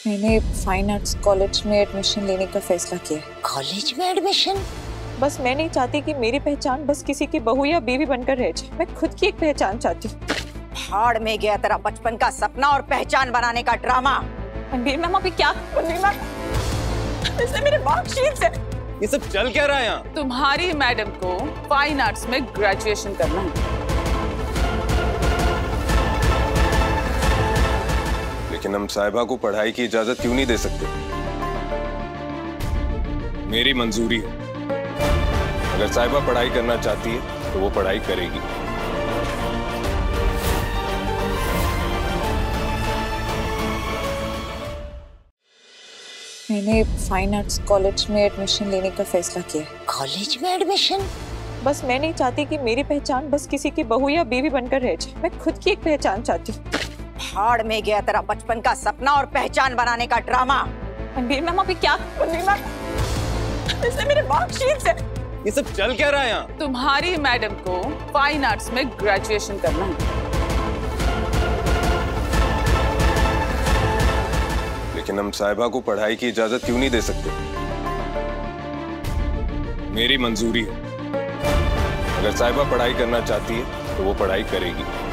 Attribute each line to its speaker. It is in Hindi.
Speaker 1: मैंने फाइन आर्ट्स कॉलेज में एडमिशन लेने का फैसला किया।
Speaker 2: कॉलेज में एडमिशन?
Speaker 1: बस मैं नहीं चाहती कि मेरी पहचान बस किसी की बहू या बीवी बनकर रह जाए। मैं खुद की एक पहचान चाहती हूँ।
Speaker 2: भाड़ में गया तेरा बचपन का सपना और पहचान बनाने का ड्रामा।
Speaker 1: रणबीर मैम अभी क्या? रणबीर मैम, इसने मेरे मार्कशीट से।
Speaker 3: ये सब चल क्या रहा है यहाँ?
Speaker 4: तुम्हारी मैडम को फाइन आर्ट्स में ग्रेजुएशन करना है।
Speaker 3: लेकिन हम साहिबा को पढ़ाई की इजाजत क्यों नहीं दे सकते? मेरी मंजूरी है। अगर साहिबा पढ़ाई करना चाहती है तो वो पढ़ाई करेगी।
Speaker 1: मैंने फाइन आर्ट्स कॉलेज में एडमिशन लेने का फैसला किया।
Speaker 2: कॉलेज में एडमिशन?
Speaker 1: बस मैं नहीं चाहती कि मेरी पहचान बस किसी की बहू या बीवी बनकर रह जाए। मैं खुद की एक पहचान चाहती हूँ।
Speaker 2: भाड़ में गया तेरा बचपन का सपना और पहचान बनाने का ड्रामा।
Speaker 1: रणबीर मैम अभी क्या? रणबीर मैम, इसने मेरे मार्कशीट से।
Speaker 3: ये सब चल क्या रहा है यहाँ?
Speaker 4: तुम्हारी मैडम को फाइन आर्ट्स में ग्रेजुएशन करना है।
Speaker 3: लेकिन हम साहिबा को पढ़ाई की इजाजत क्यों नहीं दे सकते? मेरी मंजूरी है। अगर साहिबा पढ़ाई करना चाहती है तो वो पढ़ाई करेगी।